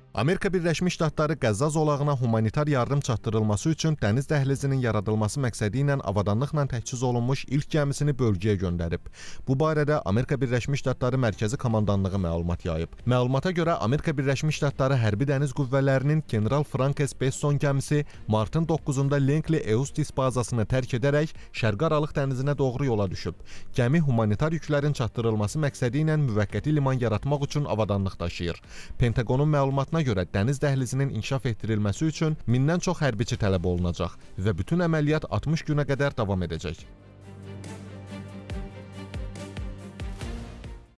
Amerika Birləşmiş Ştatları Qəzza zolağına humanitar yardım çatdırılması üçün dəniz dəhlizinin yaradılması məqsədi ilə avadanlıqla təchiz olunmuş ilk gəmisini bölgəyə göndərib. Bu barədə Amerika Birləşmiş Ştatları Mərkəzi Komandanlığı məlumat yayıb. Məlumata görə Amerika Birləşmiş Ştatları Hərbi Dəniz Qüvvələrinin General Frankes Besson gəmisi martın 9-da Langley Eustis bazasını tərk edərək Şərqi Aralıq dənizinə doğru yola düşüb. Gəmi humanitar yüklərin çatdırılması məqsədi ilə müvəqqəti liman yaratmaq üçün avadanlıq daşıyır. Pentaqonun məlumatına görə dəniz dəhlizinin inkişaf etdirilməsi üçün 1000-dən çox hərbiçi tələb olunacaq və bütün əməliyyat 60 günə qədər davam edəcək.